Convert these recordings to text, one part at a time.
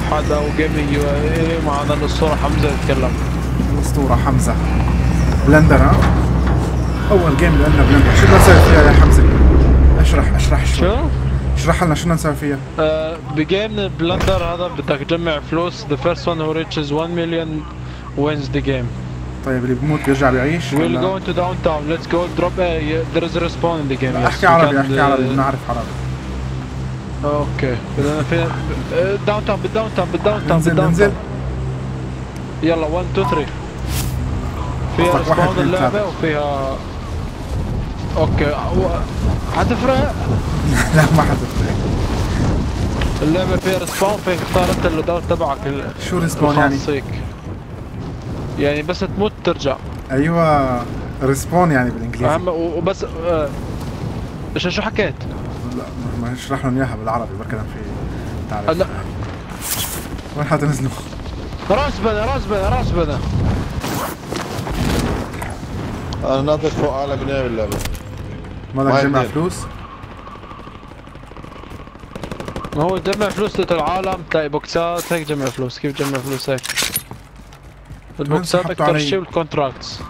هذا وجيمنج يو اي معنا الاسطوره حمزه يتكلم. الاسطوره حمزه. بلندر ها؟ اول جيم لنا بلندر، شو بدنا نسوي فيها يا حمزه؟ اشرح شو؟ اشرح لنا شو بدنا نسوي فيها. بجيم بلندر هذا بدك تجمع فلوس. The first one who reaches 1 million wins the game. طيب اللي بموت بيرجع بيعيش؟ We'll go into downtown. Let's go drop there is a respawn in the game. احكي عربي احكي عربي، بنعرف عربي. اوكي بدنا في داونتاون بالداونتاون انزل يلا 1 2 3. فيها ريسباون اللعبة وفيها اوكي حتفرق؟ لا ما حتفرق. اللعبة فيها ريسباون، فيك تختار انت اللوداوت تبعك. شو ريسباون يعني؟ يعني بس تموت ترجع. ايوه ريسبون يعني بالانجليزي. اهم وبس شو حكيت؟ لا ما اشرح لهم اياها بالعربي بركي في تعرف. لا وين حتنزلوا؟ راسبنا انا ناطر فوق اعلى بنايه باللعبه. مالك جمع فلوس؟ ما هو جمع فلوس للعالم تلاقي بوكسات هيك جمع فلوس. كيف جمع فلوس هيك؟ البوكسات اكثر شيء والكونتراكتس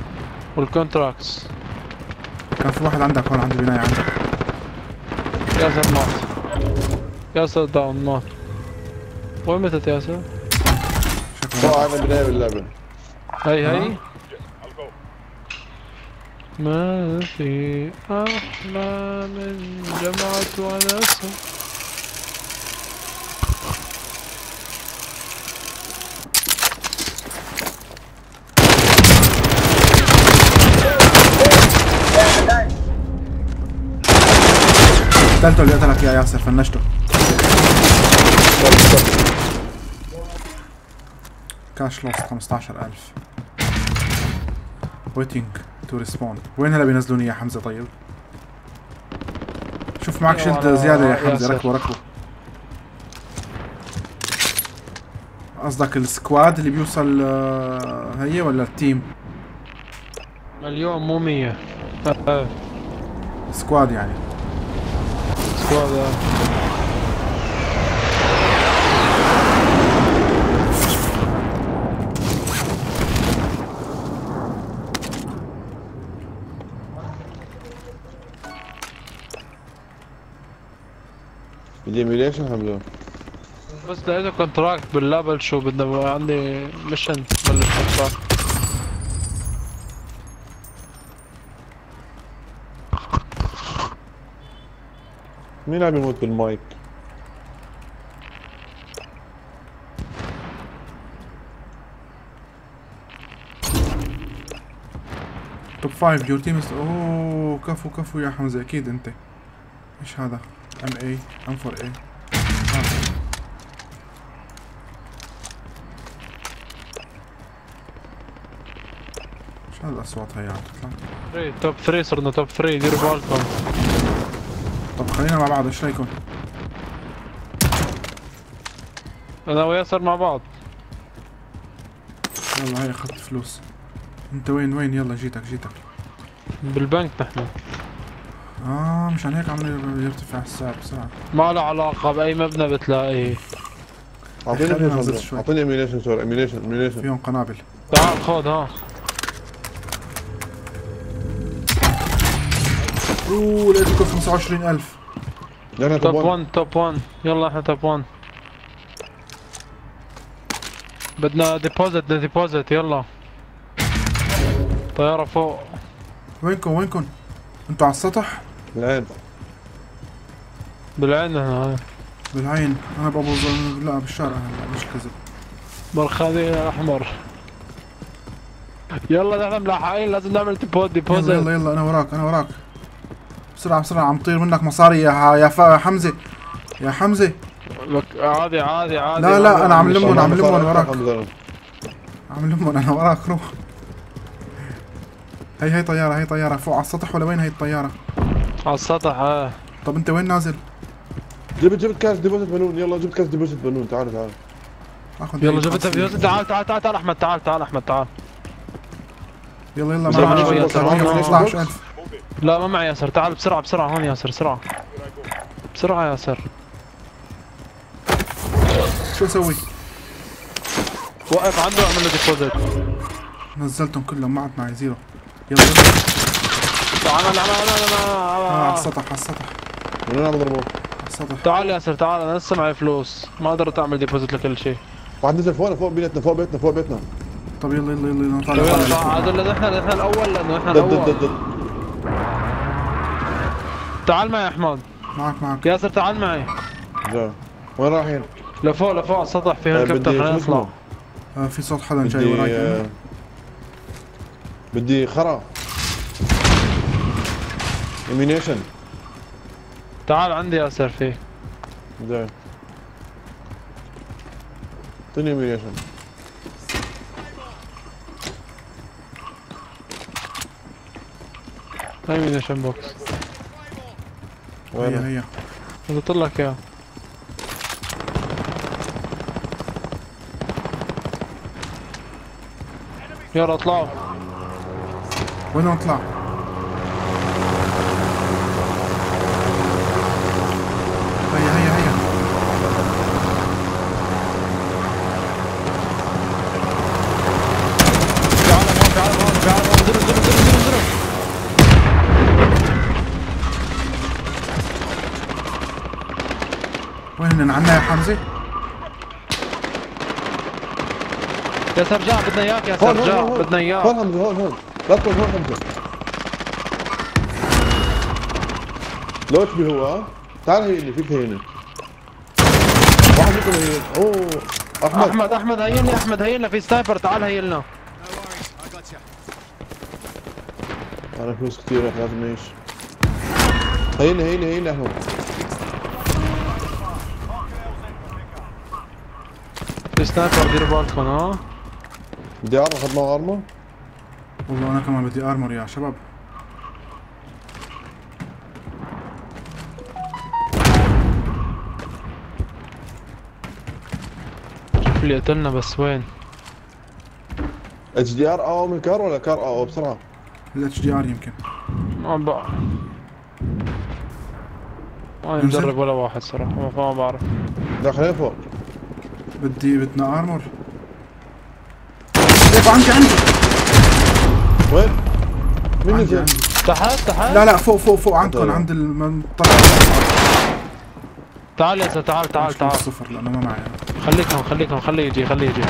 كان في واحد عندك هون عند بناية عندك. ياسر مات. ياسر داون مات. وين متت ياسر؟ فوق اعلى بنايه باللعبه. هي ما في أحلى من جمعة وناسة. قتلته اللي قتلك يا ياسر، فنشته. كاش لوست 15000. ويتنج تو ريسبون. وين هلا بينزلوني يا حمزه؟ طيب شوف معك شيلد زياده يا حمزه. ركبه قصدك السكواد اللي بيوصل هي ولا التيم؟ مليون مو 100. سكواد يعني. سكواد الايميليشن حمزه. بس لقيته كونتراكت باللابل. شو بدنا عندي ميشن بلش كونتراكت. مين عم يموت بالمايك؟ توب 5 يور تيم. اوه كفو يا حمزه اكيد انت. ايش هذا؟ ام اي ام 4 اي. ايش هذا الاصوات هي عم تطلع؟ توب 3 صرنا توب 3. ديروا بالكم. طب خلينا مع بعض، ايش رايكم؟ انا وياسر مع بعض. يلا هي اخذت فلوس. انت وين؟ يلا جيتك بالبنك نحن. مشان هيك عم يرتفع السعر بسرعة. ما له علاقة بأي مبنى بتلاقيه. اعطيني ايميليشن صور. ايميليشن فيهم قنابل. تعال خذ ها. اوه لقيتكم 25000. توب 1 يلا احنا توب 1. بدنا ديبوزيت يلا. طيارة فوق. وينكم؟ انتوا على السطح؟ بالعين هنا. بالعين. انا بابو لا بالشارع هلا مش كذب. برخاني احمر. يلا نحن ملاحقين لازم نعمل ديبوزيت. يلا انا وراك. بسرعة عم طير منك مصاري يا حمزة. عادي لا انا عم لمهم وراك. انا وراك. روح. هي طيارة فوق على السطح ولا وين هي الطيارة؟ على السطح. طب انت وين نازل؟ جبت كاش ديبوزيت بنون. يلا جبت كاش ديبوزيت بنون. تعال يلا جبت ديبوزيت. تعال احمد تعال. يلا معي 15000. لا ما معي ياسر. تعال بسرعة هون ياسر. بسرعة ياسر. شو اسوي؟ وقف عنده اعمل له ديبوزيت. نزلتهم كلهم ما عاد معي زيرو. يلا تعال على السطح على السطح من وين عم يضربوه؟ على السطح. تعال ياسر تعال، انا لسه معي فلوس، ما قدرت اعمل ديبوزيت لكل شيء. واحد نزل فوقنا فوق بيتنا فوق بيتنا فوق بيتنا. طب يلا يلا يلا نطلع. هذا احنا الاول لانه احنا ضد الاول. ضد ضد. تعال معي يا احمد. معك ياسر تعال معي. جاي. وين رايحين؟ لفوق على السطح في هليكوبتر، خلينا نطلع. في صوت حدا جاي وراي. بدي خرا امينيشن. تعال عندي ياسر فيه. جاي. اعطيني امينيشن. هاي مينيشن بوكس. وين هي قلت لك اياه. يلا اطلعوا. وين نطلع؟ هيا تعال هون انزلوا. وين عنا يا حمزة؟ ياسر جاء بدنا اياك، ياسر جاء بدنا اياك. هون حمزة هون لا تكون هون حمزة. لو اتش هو تعال هيني فيك هيني. واحد فيكم هين. اوه احمد هيلنا في سنايبر، تعال هيلنا. انا فلوس كثير رح لازم نعيش. هيني احمد. في سنايبر ديروا بالكم. ها بدي اعرف اخذ معه ارمر. والله انا كمان بدي ارمر يا شباب. شوف اللي قتلنا بس وين؟ اتش دي ار او من كار ولا كار او بسرعة؟ الاتش دي ار يمكن. ما بقى ما مجرب ولا واحد صراحة، ما بعرف. لا خلينا فوق. بدنا ارمر. يابا عندي وين؟ مين نزل؟ تحت لا فوق عندكم عند المنطقة. تعال يا تعال صفر لانه ما معي. خليه يجي.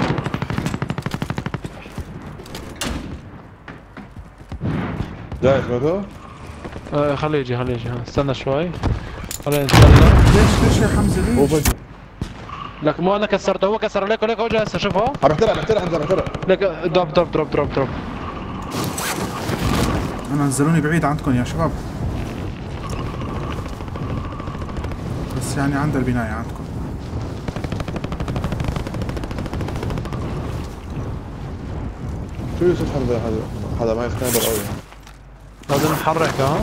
جاي سمعته؟ خليه يجي استنى شوي. خلينا نتسلى. ليش يا حمزة ليش؟ هو فجأة. لك مو انا كسرته، هو كسر ليك هو جاي هسه شوفه. عم بحترق حمزة عم بحترق. لك دروب. انا نزلوني بعيد عندكم يا شباب. بس يعني عند البناية عندكم. شو يوسف حمزة هذا معي سنايبر قوي. لازم نحرك. ها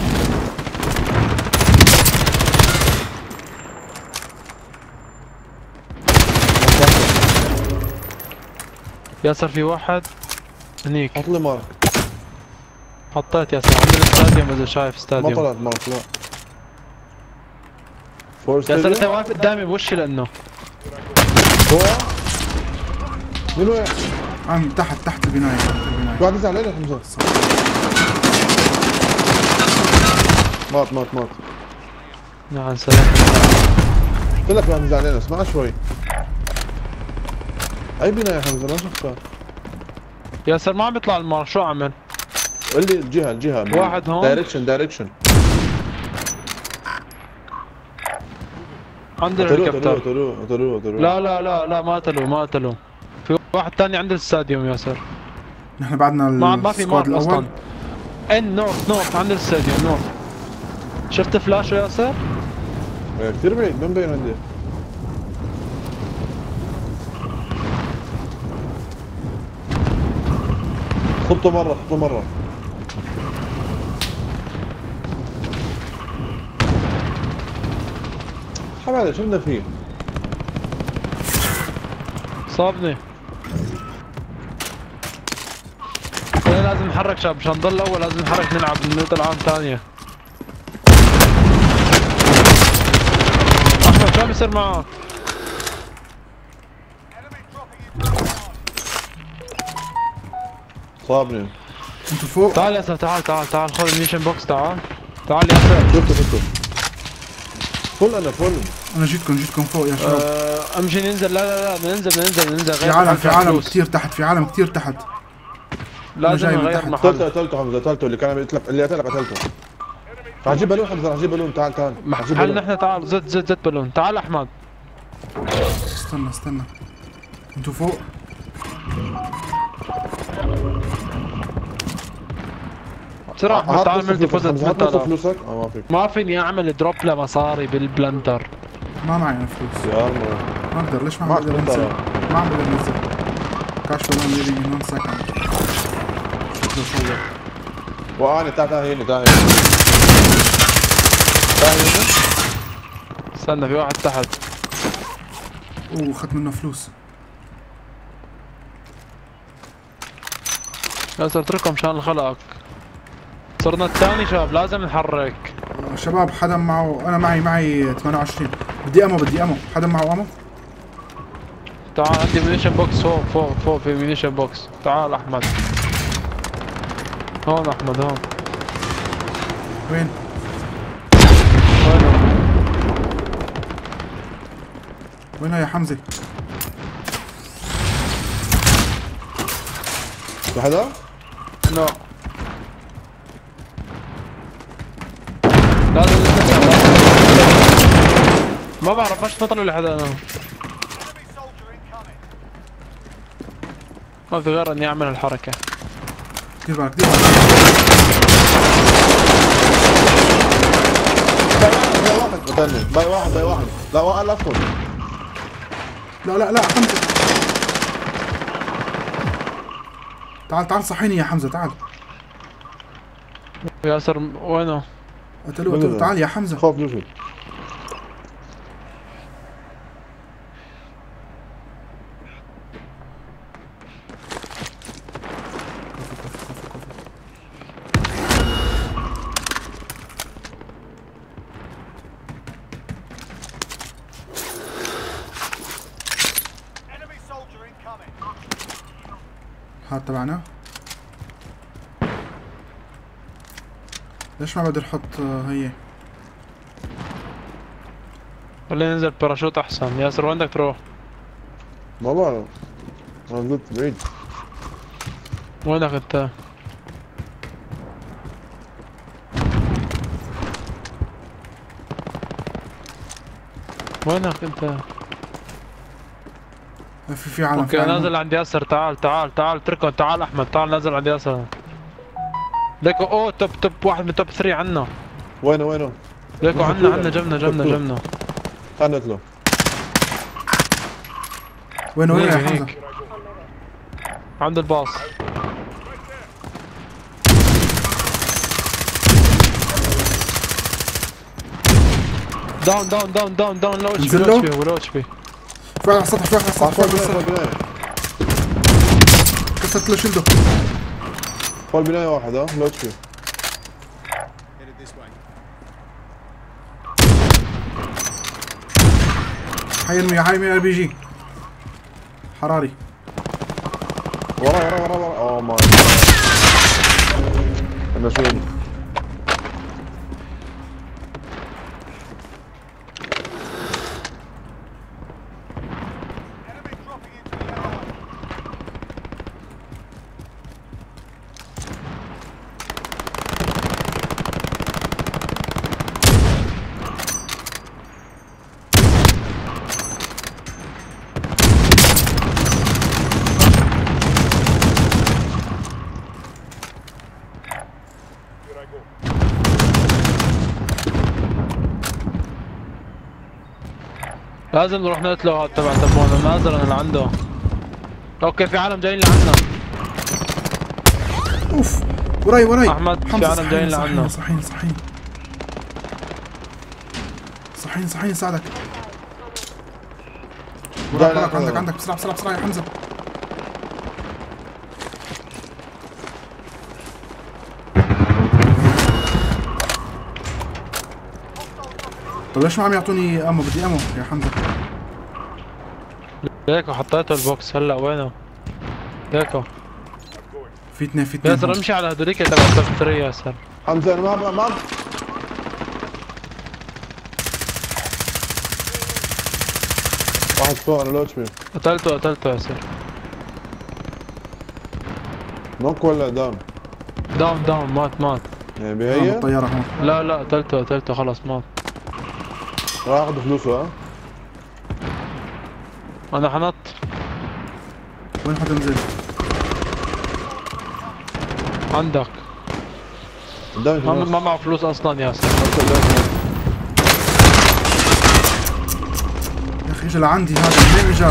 ياسر في واحد هنيك. حط لي مارك. حطيت ياسر عند الاستاديوم، اذا شايف استاديوم. ما طلعت مارك لا. ياسر انت واقف قدامي بوشي لانه هو من وين؟ عن تحت البناية. في واحد نزل علينا حمزة. مات. نعم سلام. قلت لك واحد نزل علينا، اسمع شوي. اي بناية يا حمزة ما شفتها. ياسر ما عم يطلع المار، شو عمل؟ قل لي الجهة. واحد هون. دايركشن. عند الهليكوبتر. قتلوه. لا ما قتلوه. في واحد ثاني عند الاستاديوم ياسر. نحن بعدنا ما في مار اصلا. نورث عند الاستاديوم نورث. شفت فلاشه ياسر؟ كثير بعيد ما مبين عندي. خبطه مرة. حماده شو بدنا فيه؟ صابني. لازم نحرك شباب مشان نضل اول، لازم نحرك نلعب النقطة العام ثانية. احمد شو عم يصير معك؟ صابني. انتوا فوق. تعال ياسر، تعال خذ الميشن بوكس. تعال ياسر. شفته فل. انا فل. انا جيتكم فوق يا شباب. امشي ننزل. لا ننزل في عالم كثير تحت، في عالم كثير تحت. لازم نغير محل. قتلته حمزه، قتلته اللي كان اللي قتلك قتلته. راح اجيب بالون حمزه، راح اجيب بالون. تعال محل نحن. تعال زد بالون. تعال احمد. استنى انتوا فوق. بسرعة احمد تعال ملتي فوزت. فلوسك؟ ما فيك. ما فيني اعمل دروب لمصاري بالبلندر. ما معي فلوس. يا ما اقدر. ليش ما بقدر انزل؟ ما عم بقدر انزل. كاش بالون يجي من هون سكن. شكله صور. وقعني. تعال هنا. استنى، في واحد تحت. اخذت منه فلوس. ياسر اتركهم مشان خلقك. صرنا الثاني شباب، لازم نحرك. شباب حدا معه. انا معي 28. بدي امو. حدا معه امو؟ تعال عندي مينيشن بوكس فوق في مينيشن بوكس. تعال احمد. هون احمد هون. وين؟ وينها يا حمزة؟ في حدا؟ لا لازم ما بعرف ايش نطلع لحدا. انا ما في غير اني اعمل الحركة. دير بالك. باي واحد. لا وقال ادخل. لا حمزة. تعال صحيني يا حمزة. تعال. ياسر وينه؟ قتلوه. تعال يا حمزة. خوف نزل. هاد تبعنا. ليش ما بقدر احط هي؟ خلينا ننزل باراشوت احسن. ياسر وين بدك تروح؟ ما بعرف. انا نزلت بعيد. وينك انت؟ وينك انت؟ في عالم. اوكي نازل عند ياسر. تعال اتركهم. تعال احمد. تعال نازل عند ياسر. ليكو اوه توب واحد من توب 3 عنا. وينه؟ ليكو عنا جمنا. خلنا نقتله. وينه يا حمزة؟ عند الباص. داون. لو اتش بي. في على السطح. كسرت له شلده. فوق البناية واحد. لو تشوف. حيرمي ار بي جي. حراري. ورا. اوه ماي. انا شو لازم نروح نقتله هاد تبع تبعنا. نازل انا لعنده. اوكي في عالم جايين لعنا. اوف وراي احمد في عالم جايين لعنا. صحين ساعدك. وراك عندك بسرعة يا حمزة. طب ليش ما عم يعطوني امو؟ بدي امو يا حمزة. ليكو حطيته البوكس هلا. وينه؟ ليكو في اثنين في اثنين. ياسر امشي على هذوليك تبع التوب 3 ياسر. حمزه انا ما واحد فوق انا لو اتش بي. قتلته ياسر. نوك ولا داون؟ داون مات. يعني بهي؟ الطيارة هون. لا قتلته خلص مات. راح اخذ فلوسه ها؟ انا حنط. وين حدا نزل؟ عندك. قدامي في النص. ما معه فلوس اصلا ياسر. يا اخي اجى لعندي هذا، منين اجى؟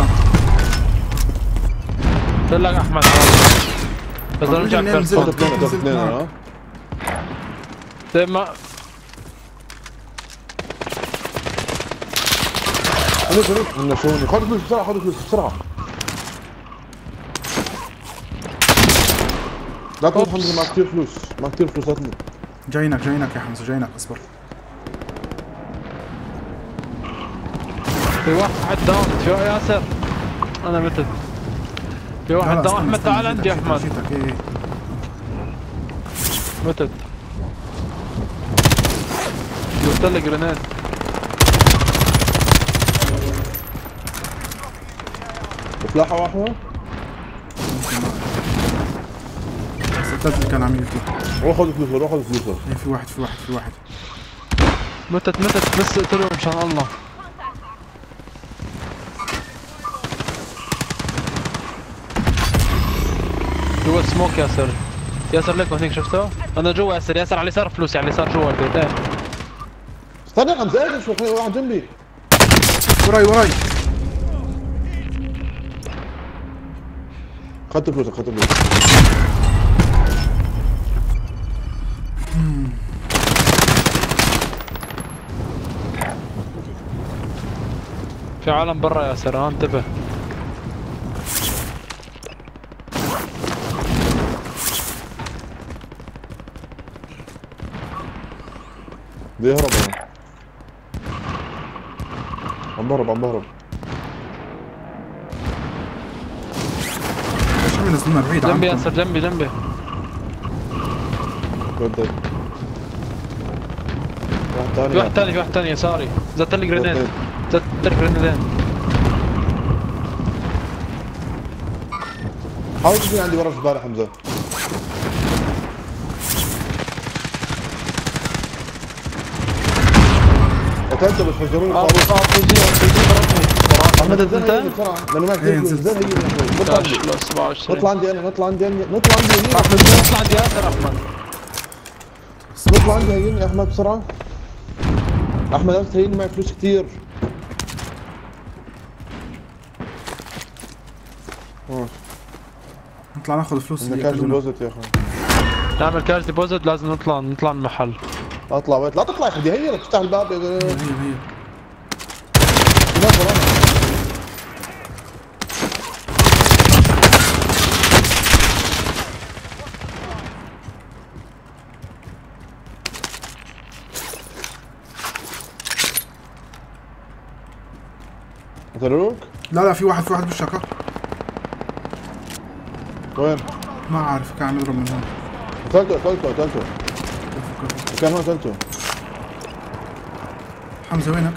قلت لك احمد حرام. بس طب ارجع منين نزلت؟ بيرسون. قدامي اثنين ها؟ طيب ما انه شوني. خذ فلوس بسرعه، خذ فلوس بسرعه. لا تروح حمزه، ما كثير فلوس، ما كثير فلوس. لا تروح. جاينك يا حمزة، جاينك، اصبر. في واحد داون في ياسر. انا متت. في واحد داون. احمد تعال عندي يا احمد. إيه. متت. قلت لك جرينيد. فلاحه واحده. الثالث اللي كان عم يقتل. روح خذ فلوسه، روح خذ فلوسه. إيه، في واحد. متت بس اقتلهم مشان الله. جوا سموك ياسر لك هونيك شفته؟ انا جوا ياسر على اليسار فلوسي على اليسار جوا البيت. ايه استنى حمزه، اهدى شوي، خلي واحد جنبي. وراي. اخذت فلوسك. في عالم برا ياسر. انتبه. بدي اهرب انا. عم بهرب. ليش عم ينزلونا بعيد عنكم؟ جنبي ياسر جنبي. بدك في واحد ثاني يساري. زدت لي جرينيد. حاول تجي عندي ورا الجبال حمزه. قتلته بس فجروني الصاروخ. احمد انت؟ بسرعه لانه ما كثير نزل. هي نطلع عندي انا. نطلع عندي ياسر. احمد نطلع عندي هيني. احمد بسرعه. احمد امس هيني معي فلوس كثير. نطلع ناخذ فلوس. بدنا كاش ديبوزيت يا اخي. نعمل كاش ديبوزيت. لازم نطلع من المحل. اطلع وين؟ لا تطلع يا اخي. هي بدك تفتح الباب. هي قتلوك؟ لا في واحد بالشقة. وين؟ ما عارف، كان عم يضرب من هون. قتلته. كان هون قتلته. حمزة وينك؟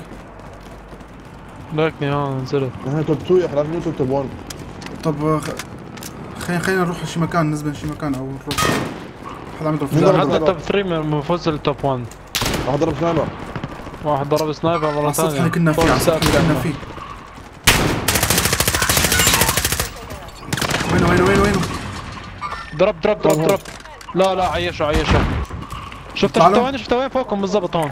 لكني نزلت. نحن توب 2 يا اخي، لازم نوصل توب 1. طب خلينا نروح لشي مكان، ننزل شي مكان او نروح. حدا عم يضرب لا، حتى التوب 3 مفوز للتوب 1. واحد ضرب سنايبر. واحد ضرب سنايبر مرة ثانية. السطح اللي كنا فيه، على السطح اللي كنا فيه. وينه؟ ضرب. لا عيشه. شفته وين فوقكم بالضبط هون.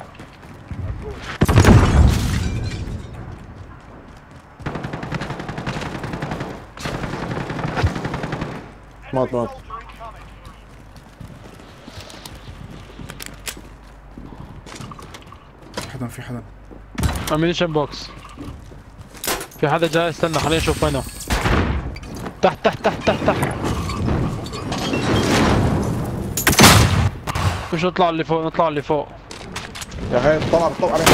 مات. في حدا. امينيشن بوكس. في حدا جاي. استنى خلينا نشوف وينه. تحت. مش نطلع اللي فوق. يا اخي طلع بالطوق عليك.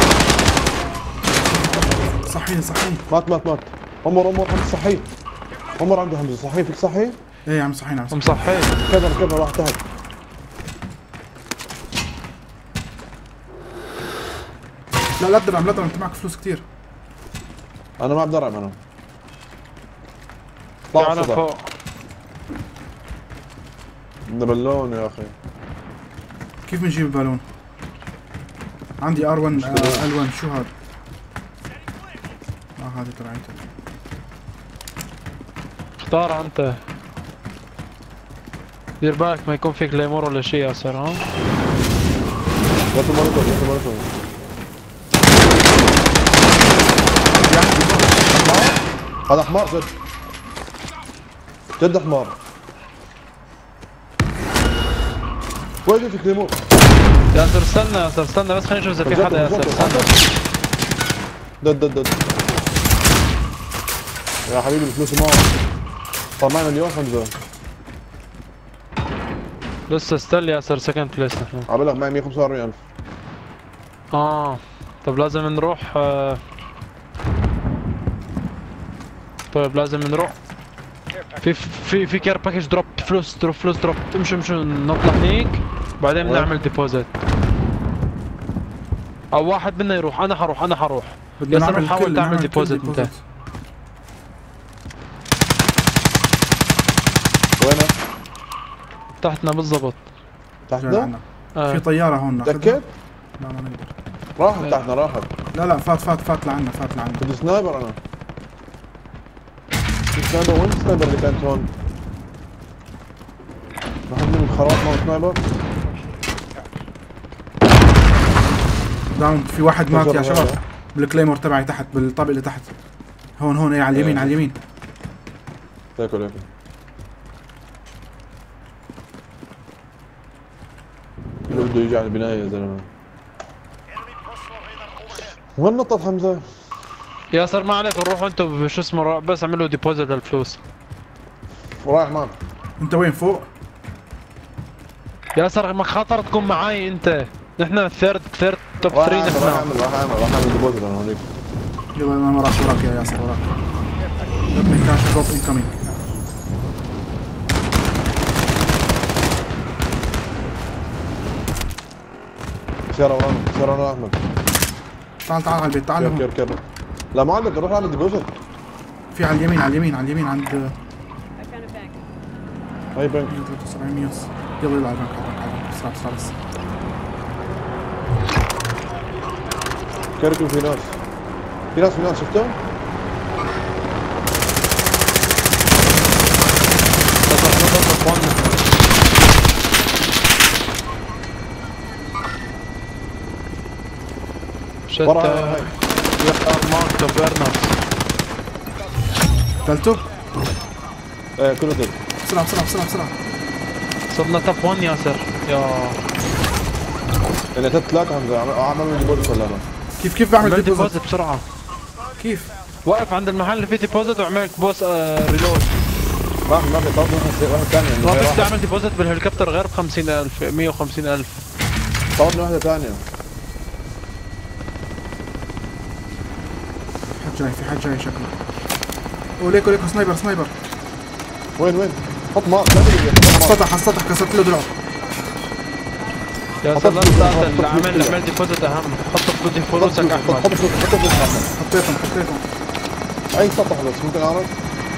صحيني. مات. عمر حمد صحيح. عمر عنده حمزه صحي فيك صحي؟ ايه يا عم صحينا عم مصحي كذا واحد تحت. لا تدرعم انت معك فلوس كثير. انا ما بدرعم انا. طلع فوق. بدنا بالون يا اخي. كيف بنجيب البالون؟ عندي R1 L1 شو هذا؟ هذه تبعيته. اختار انت. دير بالك ما يكون فيك ليمور ولا شيء ياسر ها؟ لا تمرتوا. هذا حمار جد حمار. وين فيك ليمور؟ ياسر استنى بس خلينا نشوف اذا في حدا ياسر استنى. دد يا حبيبي الفلوس معه. طلعنا مليون حمزه. لسه ستيل ياسر سكند بليس نحن. عبالك معي 145,000. طب لازم نروح طيب لازم نروح. في كير باكج دروب فلوس دروب. امشوا نطلع هنيك بعدين بنعمل ديبوزيت. او واحد منا يروح. انا حروح. ياسر نحاول تعمل ديبوزيت انت. وينك؟ تحتنا بالضبط. تحتنا؟ في طيارة هون ناخذها. متأكد؟ لا ما نقدر. راحت تحتنا راحت. لا فات لعنا. كنت سنايبر انا. السنايبر وين السنايبر اللي كانت هون؟ واحد من الخراب معه سنايبر؟ داون. في واحد مات يا شباب بالكليمور تبعي تحت بالطابق اللي تحت. هون ايه على اليمين تاكل اللي بده يجي على البناية يا زلمة. وين نطت حمزة؟ ياسر ما عليك نروحوا انتم شو اسمه بس اعملوا ديبوزيت للفلوس. ورايح معك. انت وين فوق؟ ياسر ما خاطر تكون معاي انت. نحن ثيرد توب 3 نحن. راح اعمل ديبوزيت انا هونيك. يلا انا وراك يا ياسر وراك. ابني كاش دروب انكمينج. سيارة ورانا احمد. تعال على البيت تعال. كير لا ما عندك نروح نعمل ديبوزيت. في على اليمين عند هاي بنك 7300. يلا على البنك بسرعة بس. كيركم في ناس شفتهم؟ شت مارك برنارد قتلته؟ ايه كله دل. بسرعة صرنا توب 1 ياسر يا انا ثلاثة حمزة عملوا ديبوزيت ولا لا؟ كيف بعمل ديبوزيت بسرعة؟ كيف؟ وقف عند المحل اللي فيه ديبوزيت وعملت بوس ريلود. ما في طب واحد ثاني ما فيك تعمل ديبوزيت بالهليكوبتر غير ب 50,000 150,000. طلبنا واحدة ثانية. في حد جاي شكله. وليكو سنايبر. وين؟ حط مارك. حصتها كسرت له دراع. يا سلام اللي عمل ديبوزيت اهم. حط فلوسك احمد. حط فلوسك احمد. حطيتهم. اي سطح بس ممكن اعرف؟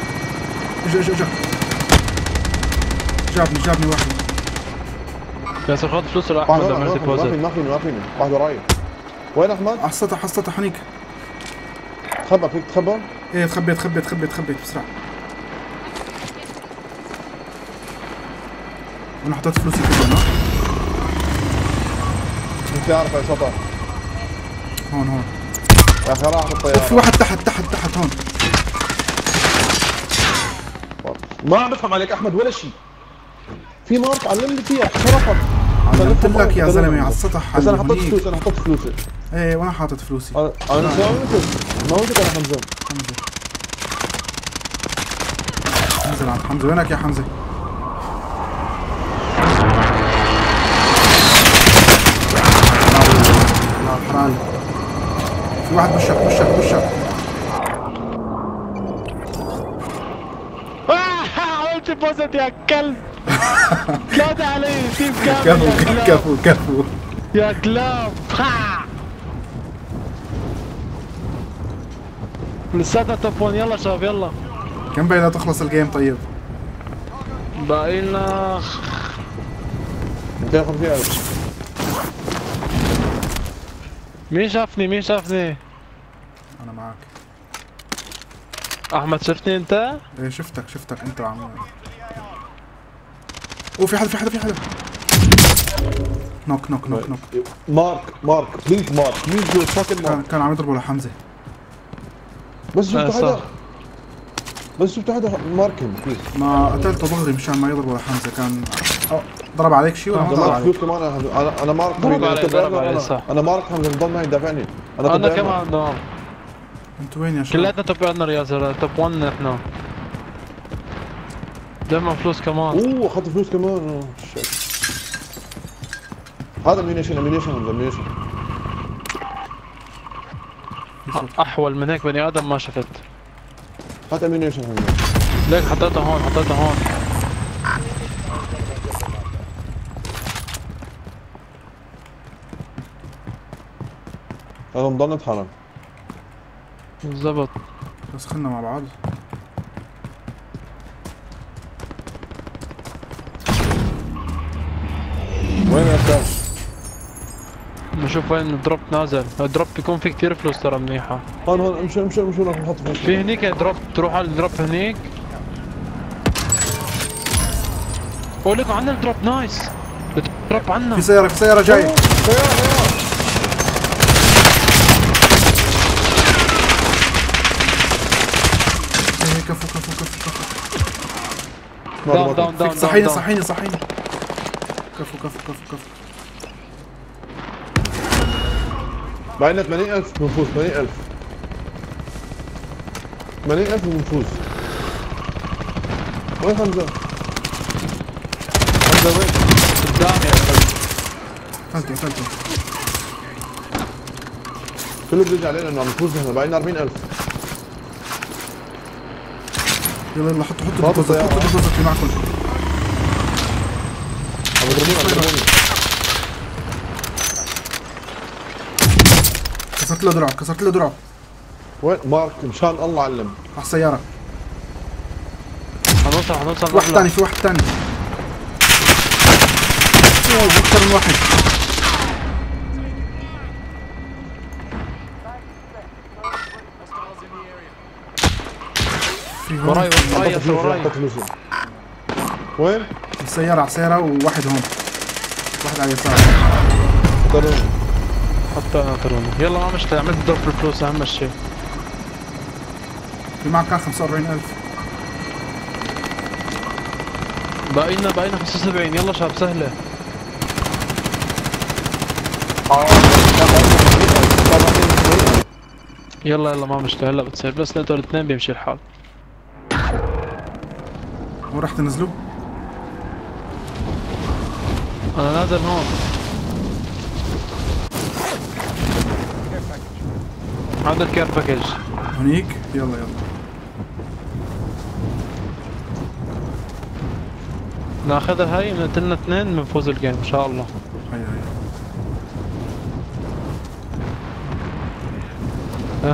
جابني واحد. ياسر خذ فلوس احمد عمل ديبوزيت. ما فيني واحد وراي. وين احمد؟ حصتها هنيك. تخبى فيك تخبى؟ ايه تخبيت بسرعة. انا حطيت فلوسي كلها. انت عارف يا سطح. هون يا اخي راح بالطيارة. في واحد تحت هون. ما عم بفهم عليك احمد ولا شيء. في مارك علمني فيها شرفت. علمت لك يا زلمه على السطح. بس انا حطيت فلوسي. ايه وانا حاطط فلوسي. انا موتك انا حمزه. انزل عند حمزه. وينك يا حمزه؟ لا حرام. في واحد بشك. ديبوزيت يا كلب. ثلاثة علي تيم كامل. كفو يا كلاب. لساتها توب 1. يلا شباب يلا. كم باقي تخلص الجيم طيب؟ باقي لنا 250,000. مين شافني؟ انا معك. احمد شفتني انت؟ ايه شفتك انت عم. في حدا نوك مارك بليز فاكن مارك. كان عم يضربوا لحمزه. بس شفت حدا ماركن بليز. ما قتلته دغري مشان ما يضربوا لحمزه. كان ضرب عليك شيء ولا ما ضرب عليك؟ فلوس كمان. انا مارك ضرب علي صح. انا مارك حمزه بضل معي يدافعني. انا كمان نعم. انتوا وين يا شباب؟ كلياتنا توب 1 يا زلمه. توب 1 نحن. جمع فلوس كمان. اخذت فلوس كمان. هذا امينيشن. احول من هيك بني ادم ما شفت. هات امينيشن. ليك حطيتها هون. هذا نضل نتحرك. بالضبط. بس خلنا مع بعض. وين يا استاذ؟ نشوف وين الدروب نازل. الدروب بيكون فيه كثير فلوس ترى منيحة. هون امشي نحط فلوس. في هنيك دروب. تروح على الدروب هنيك. قول لكم عنا الدروب. نايس. الدروب عنا. في سيارة جاي. كفو داون. صحيني كفو بعدنا 80,000 بنفوز. 80,000 بنفوز. وين حمزة وين؟ قدامي. قتلته. كله بيرجع علينا انه عم نفوز. نحن بعدنا 40,000. يلا حطوا الديبوزيت اللي معكم. عم يضربوني. كسرت له درعه. وين مارك؟ مشان الله علم. على السيارة. حنوصل. في واحد ثاني. اكثر من واحد. وراي. وين؟ السيارة على السيارة وواحد هون. واحد على اليسار. حتى قتلوني. يلا ما مشكلة. عملت دروب الفلوس اهم شيء. في معك كان 45,000. باقينا 75. يلا شباب سهلة. يلا ما مشكلة. هلا بتصير بس انتوا الاثنين بيمشي الحال. وين راح تنزلوا؟ انا نازل هون. هذا الكير باكج هونيك. يلا ناخذها. هاي من 2 بنفوز الجيم ان شاء الله. هيا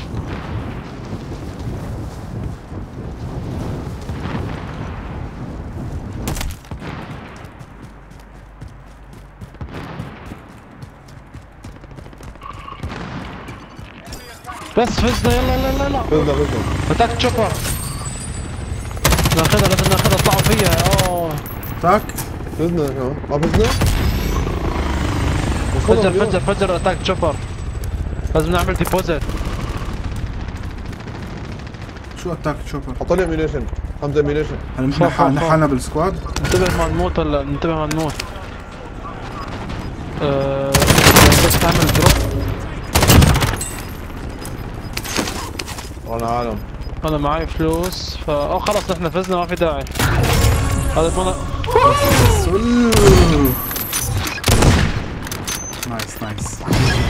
بس فزنا. يلا فزنا. اتاك تشوبر. ناخذها. لازم ناخذها. اطلعوا فيها. تاك. فزنا. ما فزنا. فجر اتاك تشوبر. لازم نعمل ديبوزيت. شو اتاك تشوبر؟ حط لي امينيشن. حمزة امينيشن. هل نحن بالسكواد؟ انتبه ما نموت. بس تعمل دروب. وانا عالم. انا معي فلوس خلص نحن فزنا. ما في داعي. هذا المنا. نايس.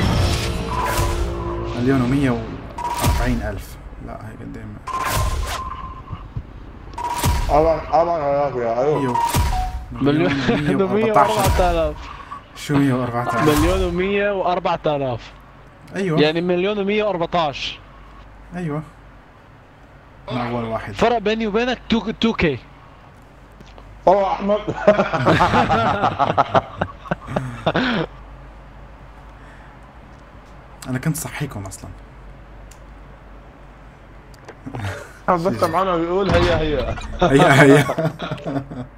مليون و140,000. لا هي قدام. 4000 يا ايوه. ايوه مليون و4000. شو 114؟ مليون و104,000. ايوه يعني مليون و114. ايوه انا اول واحد. فرق بيني وبينك 2K. طلع احمد. انا كنت صحيكم اصلا. بس معنا بيقول هيا هيا هيا